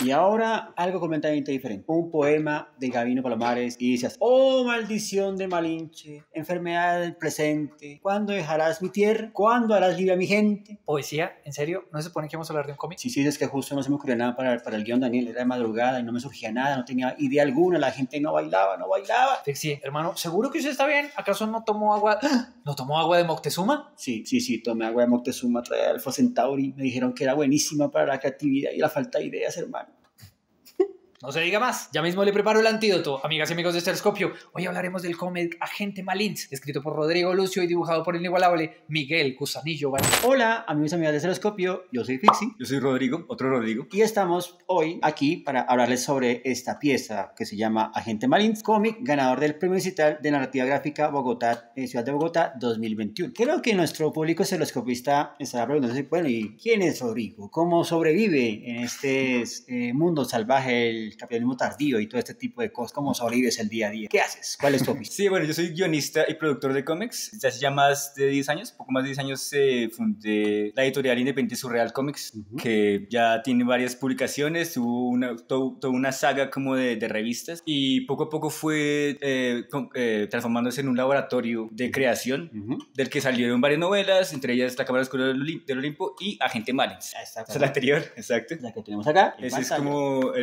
Y ahora algo completamente diferente. Un poema de Gabino Palomares y dice así: oh maldición de Malinche, enfermedad del presente, ¿cuándo dejarás mi tierra? ¿Cuándo harás libre a mi gente? ¿Poesía? ¿En serio? ¿No se supone que vamos a hablar de un cómic? Sí, es que justo no se me ocurrió nada para el guión, Daniel. Era de madrugada y no me surgía nada, no tenía idea alguna, la gente no bailaba. Sí, hermano, ¿seguro que usted está bien? ¿Acaso no tomó agua? ¿No tomó agua de Moctezuma? Sí, tomé agua de Moctezuma, traía Alpha Centauri, me dijeron que era buenísima para la creatividad y la falta de ideas, hermano. No se diga más. Ya mismo le preparo el antídoto, amigas y amigos de Estereoscopio. Hoy hablaremos del cómic Agente Malins, escrito por Rodrigo Lucio y dibujado por el inigualable Miguel Gusanillo Varela. Hola, amigos y amigas de Estereoscopio. Yo soy Fixi. Yo soy Rodrigo, otro Rodrigo. Y estamos hoy aquí para hablarles sobre esta pieza que se llama Agente Malins, cómic ganador del Premio Digital de Narrativa Gráfica Bogotá, Ciudad de Bogotá 2021. Creo que nuestro público estereoscopista estará preguntándose, bueno, ¿y quién es Rodrigo? ¿Cómo sobrevive en este mundo salvaje, el capitalismo tardío y todo este tipo de cosas? ¿Cómo sobrevives el día a día? ¿Qué haces? ¿Cuál es tu oficio? Sí, bueno, yo soy guionista y productor de cómics. Desde hace ya más de 10 años, poco más de 10 años, fundé la editorial independiente Surreal Comics, que ya tiene varias publicaciones, tuvo toda una saga como de revistas, y poco a poco fue transformándose en un laboratorio de creación, del que salieron varias novelas, entre ellas La Cámara Oscura del Olimpo y Agente Malins. Esa es la anterior, exacto. La que tenemos acá. Ese es como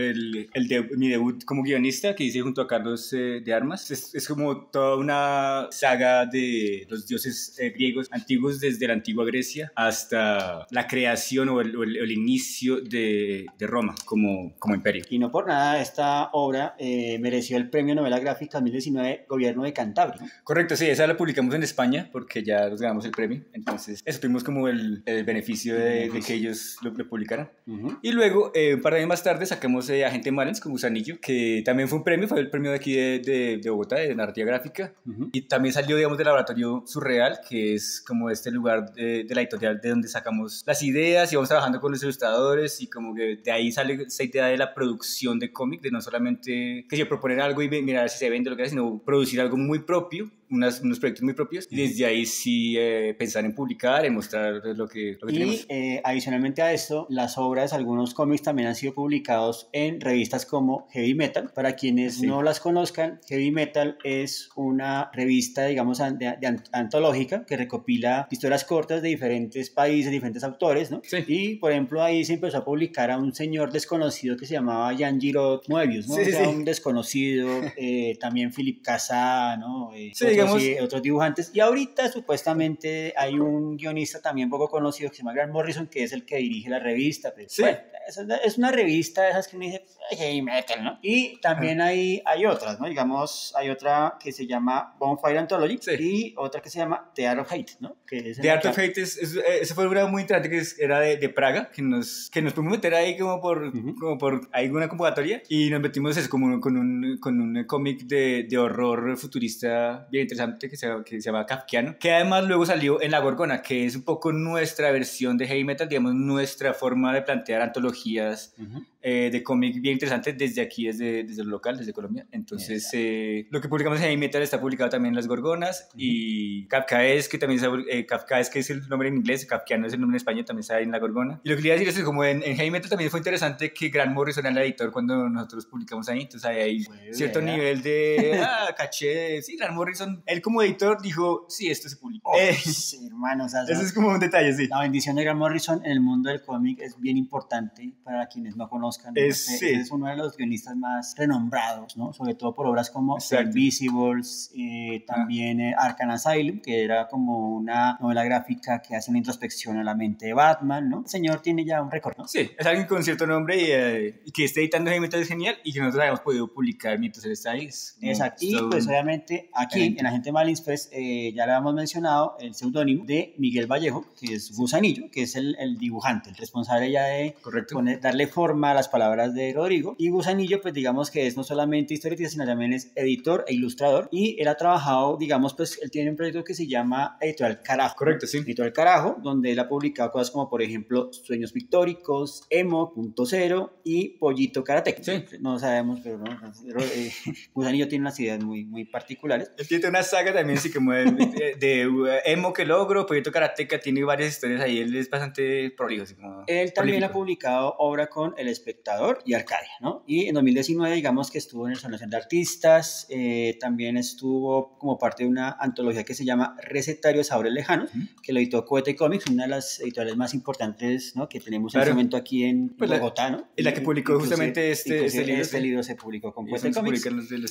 mi debut como guionista que hice junto a Carlos de Armas. Es como toda una saga de los dioses griegos antiguos, desde la antigua Grecia hasta la creación o el inicio de Roma como imperio. Y no por nada esta obra mereció el Premio Novela Gráfica 2019 Gobierno de Cantabria. Correcto, sí, esa la publicamos en España porque ya nos ganamos el premio, entonces eso tuvimos como el beneficio de que ellos lo publicaran. Y luego, un par de años más tarde, sacamos Agente Malins con Gusanillo, que también fue el premio de aquí de Bogotá, de narrativa gráfica, y también salió, digamos, del laboratorio Surreal, que es como este lugar de la editorial de donde sacamos las ideas y vamos trabajando con los ilustradores, y como que de ahí sale esa idea de la producción de cómic, de no solamente que yo proponer algo y mirar si se vende lo que es, sino producir algo muy propio, unos proyectos muy propios, y desde ahí sí pensar en publicar, en mostrar lo que tenemos. Y adicionalmente a esto, las obras, algunos cómics también han sido publicados en revistas como Heavy Metal. Para quienes no las conozcan, Heavy Metal es una revista, digamos, antológica que recopila historias cortas de diferentes países, diferentes autores, ¿no? Sí. Y, por ejemplo, ahí se empezó a publicar a un señor desconocido que se llamaba Jean-Giraud Moebius, ¿no? Un desconocido, también Philip Cazá, ¿no? Otros dibujantes. Y ahorita, supuestamente, hay un guionista también poco conocido que se llama Grant Morrison, que es el que dirige la revista. Pues, bueno, es una revista de esas que uno dice Heavy Metal, ¿no? Y también hay otras, ¿no? Digamos, hay otra que se llama Bonfire Anthology y otra que se llama The Art of Hate, ¿no? The Art of Hate esa fue una muy interesante, que era de Praga, que nos pudimos meter ahí como por alguna convocatoria, y nos metimos eso, como con un cómic de horror futurista bien interesante que se llama Kafkiano, que además luego salió en La Gorgona, que es un poco nuestra versión de Heavy Metal, digamos, nuestra forma de plantear antologías de cómic bien interesantes desde aquí, desde lo local, desde Colombia. Entonces, lo que publicamos en Heavy Metal está publicado también en Las Gorgonas, y Kafkaesque, que también Kafkaesque es el nombre en inglés, Kafkiano es el nombre en español, también está en La Gorgona. Y lo que quería decir es que como en Heavy Metal también fue interesante que Grant Morrison era el editor cuando nosotros publicamos ahí, entonces hay cierto nivel de caché. Sí, Grant Morrison, él como editor dijo, sí, esto se publicó. Sí, hermano, o sea, eso es como un detalle, sí. La bendición de Grant Morrison en el mundo del cómic es bien importante para quienes no conozcan. Es uno de los guionistas más renombrados, ¿no? Sobre todo por obras como The Invisibles, también Arkham Asylum, que era como una novela gráfica que hace una introspección a la mente de Batman, ¿no? El señor tiene ya un récord, ¿no? Sí, es alguien con cierto nombre y que esté editando Heavy Metal es genial, y que nosotros hayamos podido publicar mientras él está ahí. Exacto. Y pues obviamente aquí en Agente Malins, pues ya le habíamos mencionado el seudónimo de Miguel Vallejo, que es Gusanillo, que es el dibujante, el responsable ya de darle forma a las palabras de Rodrigo. Y Gusanillo, pues digamos que es no solamente historietista, sino también es editor e ilustrador, y él ha trabajado, digamos, pues él tiene un proyecto que se llama Editorial Carajo. Correcto, sí. Editorial Carajo, donde él ha publicado cosas como, por ejemplo, Sueños Pictóricos, Emo, Punto Cero y Pollito Karateka. Sí. No sabemos, pero Gusanillo tiene unas ideas muy, muy particulares. Él tiene una saga también, sí, como de Emo que logro, Pollito Karateka, tiene varias historias ahí, él es bastante prolijo. Él también ha publicado publicado obra con El Espectador y Arcadia, ¿no? Y en 2019, digamos que estuvo en el Asociación de Artistas, también estuvo como parte de una antología que se llama Recetarios Sabores Lejanos, que lo editó Cohete Comics, una de las editoriales más importantes, ¿no?, que tenemos en este momento aquí en Bogotá, ¿no? En la que publicó justamente este libro se publicó con Cohete Comics.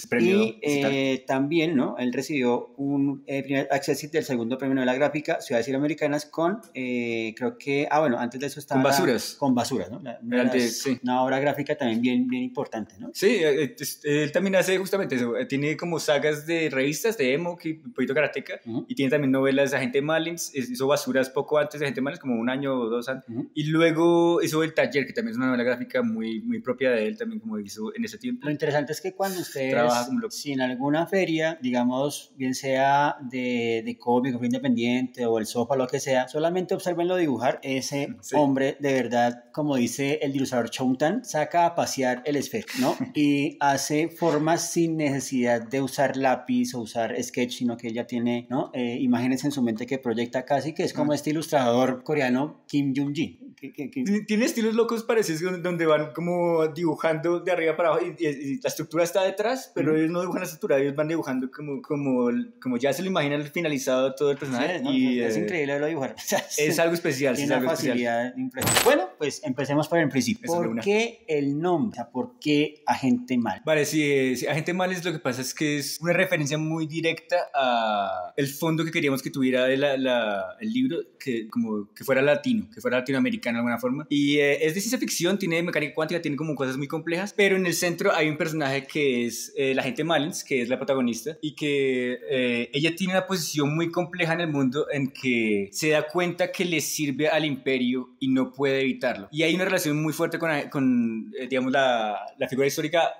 Y también, ¿no?, él recibió un primer accessit del segundo premio de la gráfica Ciudades Iberoamericanas con, creo que, bueno, antes de eso estaba... Con Basuras, ¿no? Una obra gráfica también bien importante, ¿no? Sí, él también hace justamente eso, tiene como sagas de revistas de emo, un poquito karateca, y tiene también novelas de Agente Malins, hizo Basuras poco antes de Agente Malins, como 1 año o 2 antes, y luego hizo El Taller, que también es una novela gráfica muy propia de él, también como hizo en ese tiempo. Lo interesante es que cuando ustedes, si en alguna feria, digamos, bien sea de cómic o independiente o el sofá, lo que sea, solamente observenlo dibujar, ese hombre de verdad, como dice el ilustrador Choutan, saca a pasear el esfero, ¿no? Y hace formas sin necesidad de usar lápiz o usar sketch, sino que ella tiene, ¿no?, imágenes en su mente que proyecta casi, que es como este ilustrador coreano Kim Jung-ji. Tiene estilos locos parecidos donde van como dibujando de arriba para abajo y la estructura está detrás, pero ellos no dibujan la estructura, ellos van dibujando como ya se lo imaginan finalizado todo el personaje. Sí, y es increíble verlo dibujar. Es algo especial. Tiene una facilidad impresionante. Bueno, pues empecemos por el principio. ¿Por qué el nombre? O sea, ¿por qué Agente Mal? Vale, sí, Agente Mal lo que pasa es que es una referencia muy directa a el fondo que queríamos que tuviera el libro, que fuera latino, que fuera latinoamericano de alguna forma. Y es de ciencia ficción, tiene mecánica cuántica, tiene como cosas muy complejas, pero en el centro hay un personaje que es la Agente Malins, que es la protagonista, y que ella tiene una posición muy compleja en el mundo en que se da cuenta que le sirve al imperio y no puede evitarlo. Y hay una relación muy fuerte con digamos, la figura histórica,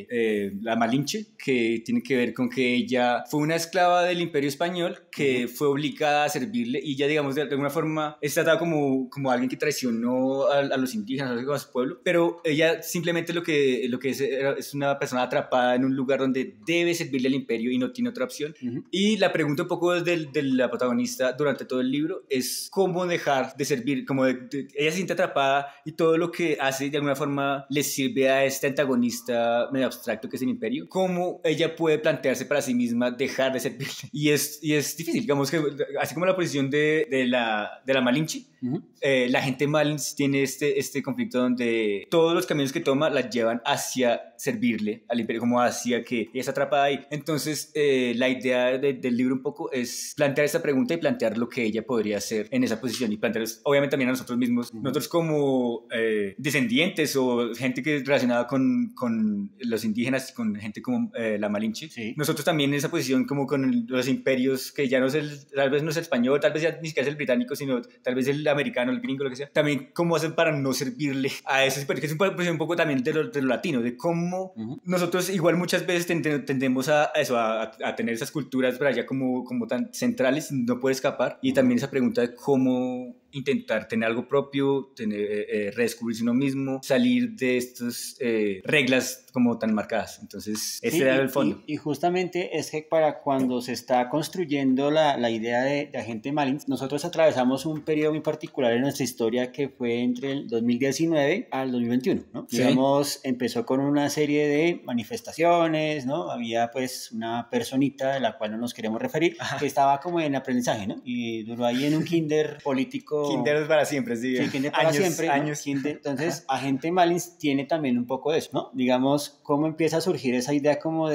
la Malinche, que tiene que ver con que ella fue una esclava del imperio español que fue obligada a servirle, y ya, digamos, de alguna forma es tratada como alguien que traicionó a los indígenas, a su pueblo, pero ella simplemente lo que es una persona atrapada en un lugar donde debe servirle al imperio y no tiene otra opción. Y la pregunta un poco de la protagonista durante todo el libro es cómo dejar de servir, ella se siente atrapada y todo lo que hace de alguna forma le sirve a este antagonista medio abstracto que es el imperio, cómo ella puede plantearse para sí misma dejar de servirle. Y es difícil, digamos que así como la posición de la Malinche, la Agente Malins tiene este conflicto donde todos los caminos que toma la llevan hacia servirle al imperio, como hacia que ella está atrapada ahí. Entonces la idea del libro un poco es plantear esta pregunta y plantear lo que ella podría hacer en esa posición, y plantear obviamente también a nosotros mismos, nosotros como descendientes o gente que es relacionada con los indígenas, con gente como la Malinche, nosotros también en esa posición como con los imperios, que ya no es tal vez no es el español, tal vez ya ni siquiera es el británico, sino tal vez el americano, el gringo, lo que sea, también cómo hacen para no servirle a esos imperios, que es una posición un poco también de lo latino, de cómo nosotros igual muchas veces tendemos a tener esas culturas para allá como tan centrales, no puede escapar, y también esa pregunta de cómo intentar tener algo propio, redescubrirse uno mismo, salir de estas reglas como tan marcadas. Entonces, ese era el fondo. Y justamente es que para cuando se está construyendo la idea de Agente Malins, nosotros atravesamos un periodo muy particular en nuestra historia que fue entre el 2019 al 2021, ¿no? Sí. Digamos, empezó con una serie de manifestaciones, ¿no? Había pues una personita de la cual no nos queremos referir, que estaba como en aprendizaje, ¿no? Y duró ahí en un kinder político. Kinder es para siempre, sí. Sí, kinder para siempre. Años. ¿No? Entonces, Agente Malins tiene también un poco de eso, ¿no? Digamos, cómo empieza a surgir esa idea como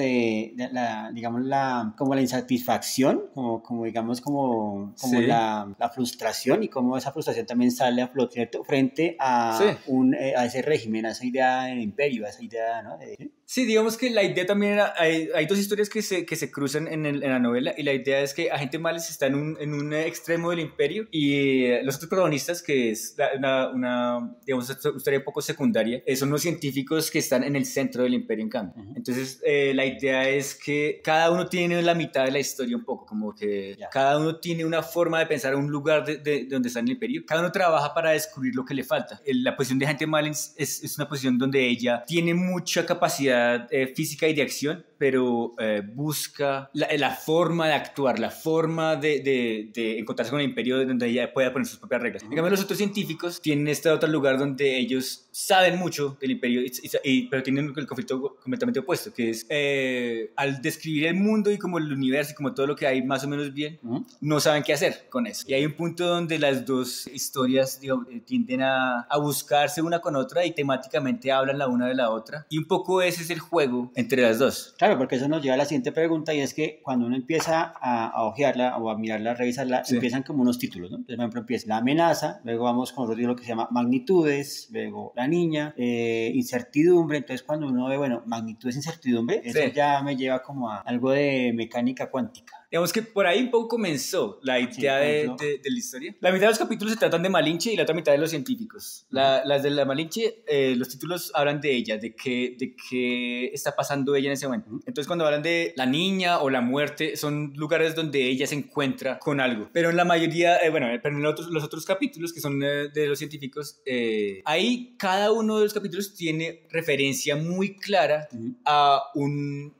como la insatisfacción, como digamos, como sí, la frustración, y cómo esa frustración también sale a flote, ¿cierto? Frente a, sí, a ese régimen, a esa idea del imperio, a esa idea, ¿no? Sí, digamos que la idea también era, hay dos historias que se cruzan en la novela, y la idea es que Agente Malins está en un extremo del imperio, y los otros protagonistas, que es una digamos, historia un poco secundaria, son los científicos que están en el centro del imperio, en cambio. Entonces, la idea es que cada uno tiene la mitad de la historia un poco, como que cada uno tiene una forma de pensar un lugar de donde está en el imperio, cada uno trabaja para descubrir lo que le falta. La posición de Agente Malins es una posición donde ella tiene mucha capacidad capacidad física y de acción, pero busca la forma de actuar, la forma de encontrarse con el imperio donde ella pueda poner sus propias reglas. En cambio, los otros científicos tienen este otro lugar donde ellos saben mucho del imperio, pero tienen el conflicto completamente opuesto, que es al describir el mundo y como el universo y como todo lo que hay más o menos bien, no saben qué hacer con eso. Y hay un punto donde las dos historias, digamos, tienden a buscarse una con otra y temáticamente hablan la una de la otra. Y un poco ese es el juego entre las dos. Claro, porque eso nos lleva a la siguiente pregunta, y es que cuando uno empieza a ojearla o a mirarla, a revisarla, empiezan como unos títulos, ¿no? Entonces, por ejemplo, empieza la amenaza, luego vamos con otro título que se llama magnitudes, luego la niña, incertidumbre. Entonces, cuando uno ve, bueno, magnitudes, incertidumbre, eso ya me lleva como a algo de mecánica cuántica. Digamos que por ahí un poco comenzó la idea de la historia. La mitad de los capítulos se tratan de Malinche y la otra mitad de los científicos. Las de la Malinche, los títulos hablan de ella, de qué está pasando ella en ese momento. Entonces, cuando hablan de la niña o la muerte, son lugares donde ella se encuentra con algo. Pero en la mayoría, pero en los otros capítulos que son de los científicos, ahí cada uno de los capítulos tiene referencia muy clara a un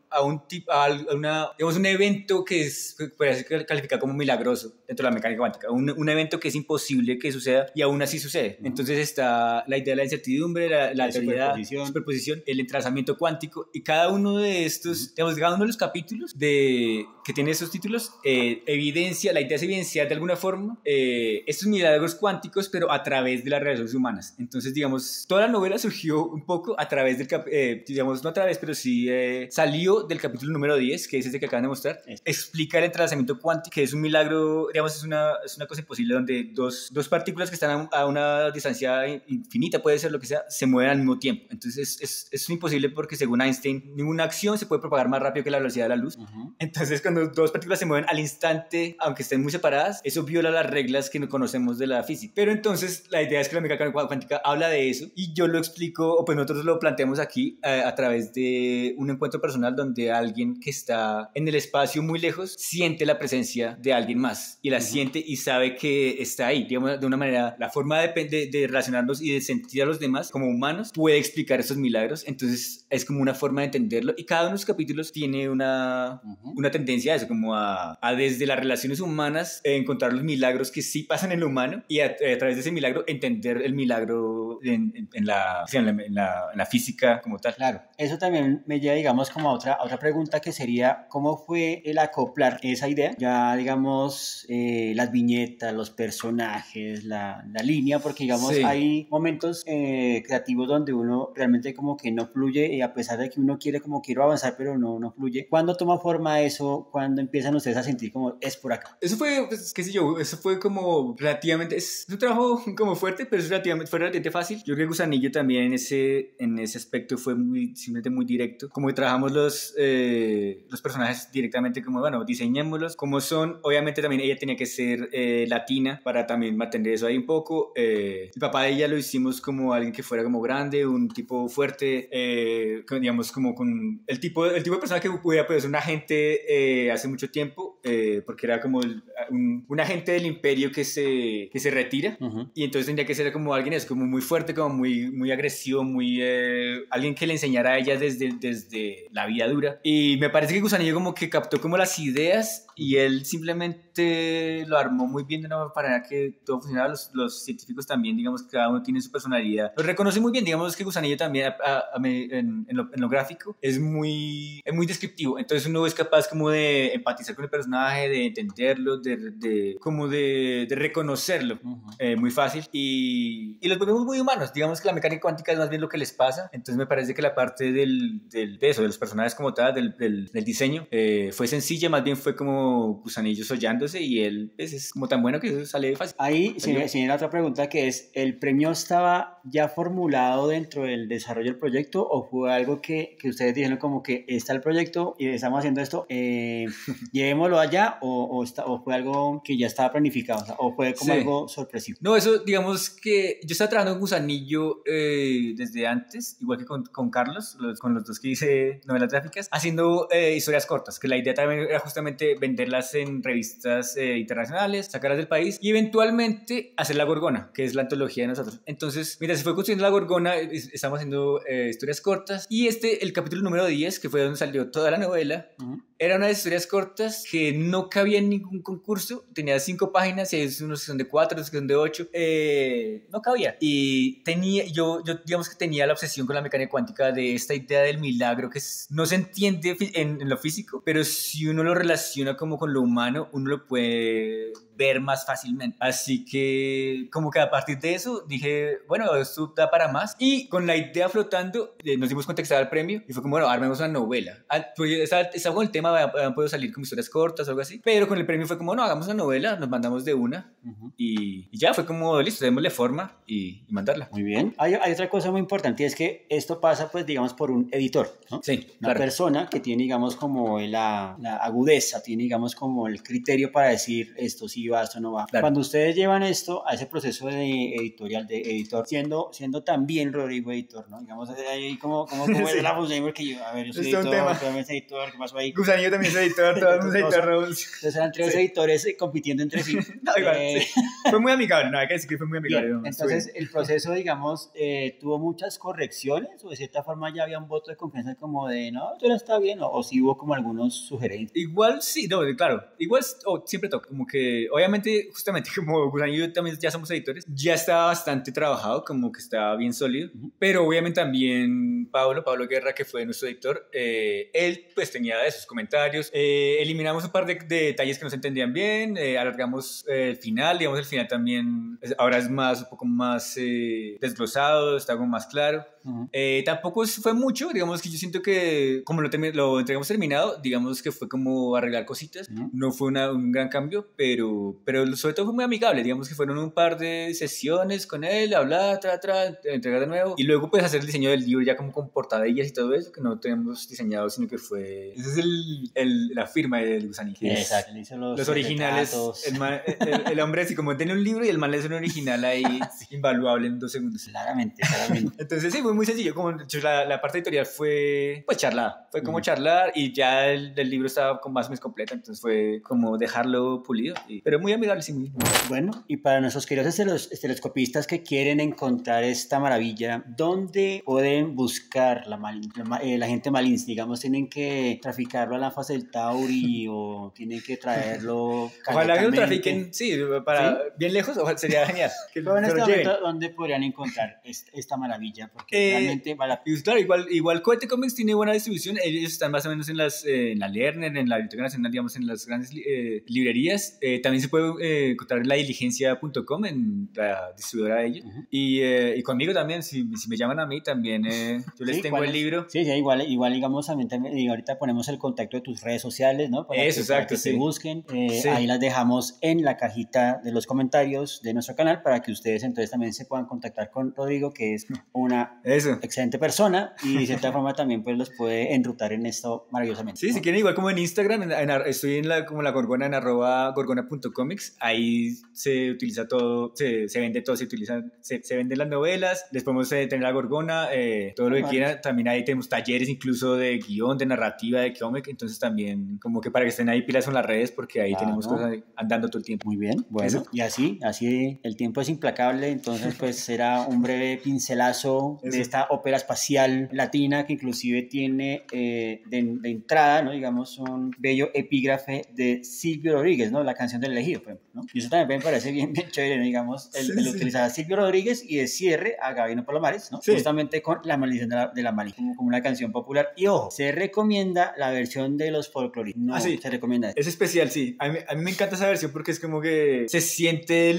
evento que puede ser calificado como milagroso dentro de la mecánica cuántica, un evento que es imposible que suceda y aún así sucede. Entonces está la idea de la incertidumbre, la teoría de superposición, el entrelazamiento cuántico, y cada uno de estos, digamos, cada uno de los capítulos que tiene esos títulos evidencia, la idea es evidenciar de alguna forma estos milagros cuánticos, pero a través de las relaciones humanas. Entonces, digamos, toda la novela surgió un poco a través digamos, no a través, pero sí salió del capítulo número 10, que es ese que acaban de mostrar. Explica el entrelazamiento cuántico, que es un milagro, digamos, es una cosa imposible donde dos partículas que están a una distancia infinita, puede ser lo que sea, se mueven al mismo tiempo. Entonces es imposible porque, según Einstein, ninguna acción se puede propagar más rápido que la velocidad de la luz. Entonces, cuando dos partículas se mueven al instante, aunque estén muy separadas, eso viola las reglas que no conocemos de la física. Pero entonces la idea es que la mecánica cuántica habla de eso, y yo lo explico, o pues nosotros lo planteamos aquí a través de un encuentro personal donde alguien que está en el espacio muy lejos siente la presencia de alguien más, y la siente y sabe que está ahí. Digamos, de una manera, la forma de relacionarnos y de sentir a los demás como humanos puede explicar esos milagros. Entonces es como una forma de entenderlo, y cada uno de los capítulos tiene una tendencia a eso, como a desde las relaciones humanas encontrar los milagros que sí pasan en lo humano, y a través de ese milagro entender el milagro en la física como tal. Claro, eso también me lleva, digamos, como a otra pregunta, que sería ¿cómo fue el acoplar esa idea? Ya, digamos, las viñetas, los personajes, la línea, porque, digamos, hay momentos creativos donde uno realmente como que no fluye, y a pesar de que uno quiero avanzar, pero no fluye. ¿Cuándo toma forma eso? ¿Cuándo empiezan ustedes a sentir como es por acá? Eso fue, pues, qué sé yo, eso fue como relativamente, es un trabajo como fuerte, pero fue relativamente fácil. Yo creo que Gusanillo también en ese aspecto fue simplemente muy directo. Como que trabajamos los personajes directamente, como, bueno, diseñémoslos como son. Obviamente también ella tenía que ser latina para también mantener eso ahí un poco. El papá de ella lo hicimos como alguien que fuera como grande, un tipo fuerte, digamos, como con el tipo de persona que pudiera ser un agente hace mucho tiempo, porque era como un agente del imperio que se retira, y entonces tendría que ser como alguien como muy fuerte, como muy agresivo, alguien que le enseñara a ella desde la vida dura. Y me parece que Gusanillo como que captó como las ideas, y él simplemente lo armó muy bien de una manera que todo funcionaba. Los científicos también, digamos, que cada uno tiene su personalidad, lo reconoce muy bien. Digamos que Gusanillo también en lo gráfico es muy descriptivo, entonces uno es capaz como de empatizar con el personaje, de entenderlo, de reconocerlo muy fácil, y los volvemos muy humanos. Digamos que la mecánica cuántica es más bien lo que les pasa. Entonces me parece que la parte de los personajes como tal, del diseño, fue sencilla, más bien fue como Gusanillo sollándose, y él pues, es como tan bueno que eso sale fácil. Ahí se viene otra pregunta, que es, ¿el premio estaba ya formulado dentro del desarrollo del proyecto, o fue algo que ustedes dijeron como que está el proyecto y estamos haciendo esto, llevémoslo allá, o fue algo que ya estaba planificado, o fue como algo sorpresivo? No, eso, digamos que yo estaba trabajando con Gusanillo desde antes, igual que con Carlos, con los dos que hice novelas gráficas, haciendo historias cortas, que la idea también era justamente venderlas en revistas internacionales, sacarlas del país y eventualmente hacer La Gorgona, que es la antología de nosotros. Entonces, mientras se fue construyendo La Gorgona, estamos haciendo historias cortas y el capítulo número 10, que fue donde salió toda la novela, era una de historias cortas que no cabía en ningún concurso, tenía 5 páginas y hay unos que son de 4, otros que son de 8, no cabía. Y yo digamos que tenía la obsesión con la mecánica cuántica de esta idea del milagro que no se entiende en lo físico, pero si uno lo relaciona como con lo humano, uno lo puede ver más fácilmente. Así que como que a partir de eso dije, bueno, esto da para más. Y con la idea flotando, nos dimos cuenta que estaba el premio y fue como, bueno, armemos una novela. Pues estaba con el tema, habían podido salir como historias cortas o algo así, pero con el premio fue como, no, hagamos una novela, nos mandamos de una y ya fue como, listo, démosle forma y mandarla. Muy bien. Hay otra cosa muy importante y es que esto pasa, pues, digamos, por un editor, ¿no? Sí, una persona que tiene, digamos, como la agudeza, tiene, digamos, como el criterio para decir esto sí va, esto no va. Claro. Cuando ustedes llevan esto a ese proceso de editorial, de editor, siendo también Rodrigo editor, ¿no? Digamos, ahí como sí. Es la función, porque yo, a ver, yo soy editor, tú también editor, ¿qué pasó ahí? Gusanillo también es editor, todos somos editores. Entonces eran 3 editores compitiendo entre sí. No, igual, sí. Fue muy amigable, no hay que decir que fue muy amigable. Bien, entonces el proceso, digamos, tuvo muchas correcciones, o de cierta forma ya había un voto de confianza como de, no, todo está bien, o sí hubo como algunos sugerencias. Igual sí, no, claro, igual siempre toca, como que obviamente justamente como Gusanillo y yo también ya somos editores, ya estaba bastante trabajado, como que estaba bien sólido, pero obviamente también Pablo Guerra, que fue nuestro editor, él pues tenía esos comentarios, eliminamos un par de detalles que no se entendían bien, alargamos el final, digamos el final también ahora es un poco más desglosado, está como más claro. Tampoco fue mucho, digamos que yo siento que como lo entregamos terminado, digamos que fue como arreglar cositas, no fue un gran cambio, pero sobre todo fue muy amigable, digamos que fueron un par de sesiones con él, hablar, entregar de nuevo y luego pues hacer el diseño del libro ya como con portadillas y todo eso que no tenemos diseñado, sino que fue esa es la firma del Gusanillo. Exacto, los originales, el hombre así como tiene un libro y el man le hace un original ahí invaluable en 2 segundos. Claramente. Entonces sí, fue muy sencillo, como la parte editorial fue pues charlada, fue como charlar y ya el libro estaba más o menos completo, entonces fue como dejarlo pulido, pero muy amigable, sí, muy. Bueno, y para nuestros queridos esteloscopistas que quieren encontrar esta maravilla, ¿dónde pueden buscar la gente Malins? Digamos, ¿tienen que traficarlo a la fase del Tauri o tienen que traerlo? Ojalá que lo trafiquen, sí, bien lejos, ojalá, sería genial. Pero en este momento, ¿dónde podrían encontrar esta maravilla? Porque realmente vale la pena. Claro, igual Cohete Comics tiene buena distribución, ellos están más o menos en la Lerner, en la Biblioteca Nacional, digamos, en las grandes librerías. También se puede encontrar en ladiligencia.com, en la distribuidora de ellos. Y conmigo también, si me llaman a mí, también yo les tengo el libro. Sí, igual digamos, también ahorita ponemos el contacto de tus redes sociales, ¿no? Para que te busquen. Ahí las dejamos en la cajita de los comentarios de nuestro canal para que ustedes entonces también se puedan contactar con Rodrigo, que es una excelente persona y de cierta forma también pues los puede enrutar en esto maravillosamente. Sí, ¿no? Si quieren, igual como en Instagram, estoy como la Gorgona en @gorgona.comics, ahí se utiliza todo, se vende todo, se venden las novelas, les podemos tener la Gorgona, todo lo que quieran, también ahí tenemos talleres incluso de guión, de narrativa, de cómic, entonces también como que para que estén ahí pilas con las redes porque ahí tenemos cosas andando todo el tiempo. Muy bien, bueno, y así el tiempo es implacable, entonces pues será un breve pincelazo de esta ópera espacial latina que inclusive tiene de entrada, ¿no? Digamos, un bello epígrafe de Silvio Rodríguez, ¿no? La canción del elegido, por ejemplo, ¿no? Y eso también me parece bien chévere, ¿no? Digamos, el utilizar a Silvio Rodríguez y de cierre a Gabino Palomares, ¿no? Sí. Justamente con La maldición de la Malin, como una canción popular. Y ojo, se recomienda la versión de los folcloristas. No, se recomienda. Es especial, sí. A mí me encanta esa versión porque es como que se siente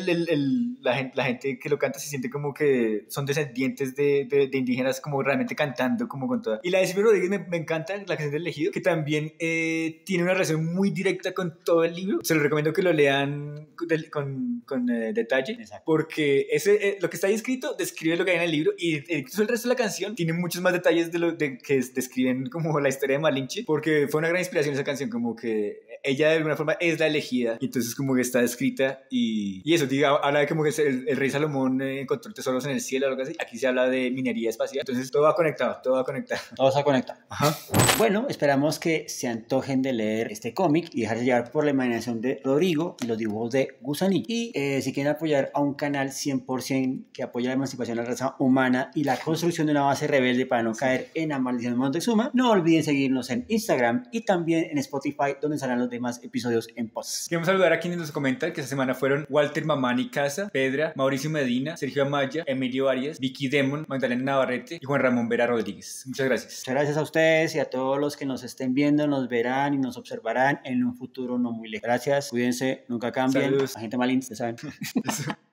la gente que lo canta, se siente como que son descendientes de indígenas como realmente cantando como con toda. Y la de Silvio Rodríguez me encanta, la canción del elegido, que también tiene una relación muy directa con todo el libro. Se lo recomiendo que lo lean con detalle. Exacto. Porque lo que está ahí escrito describe lo que hay en el libro y incluso el resto de la canción tiene muchos más detalles que describen como la historia de Malinche, porque fue una gran inspiración esa canción, como que ella de alguna forma es la elegida, y entonces como que está escrita y eso, diga, habla de como que el rey Salomón encontró tesoros en el cielo o algo así. Aquí se habla de minería espacial, entonces todo va conectado. Todo se conecta. Ajá. Bueno, esperamos que se antojen de leer este cómic y dejarse llevar por la imaginación de Rodrigo y los dibujos de Gusanillo. Y si quieren apoyar a un canal 100% que apoya la emancipación de la raza humana y la construcción de una base rebelde para no caer en la maldición de Montezuma, no olviden seguirnos en Instagram y también en Spotify, donde estarán los demás episodios en post. Queremos saludar a quienes nos comentan que esta semana fueron Walter Mamani Casa, Pedra, Mauricio Medina, Sergio Amaya, Emilio Arias, Vicky Demon, Magdalena Navarrete y Juan Ramón Vera Rodríguez. Muchas gracias. Muchas gracias a ustedes y a todos los que nos estén viendo, nos verán y nos observarán en un futuro no muy lejano. Gracias, cuídense, nunca cambien. Saludos. Agente Malin, ya saben.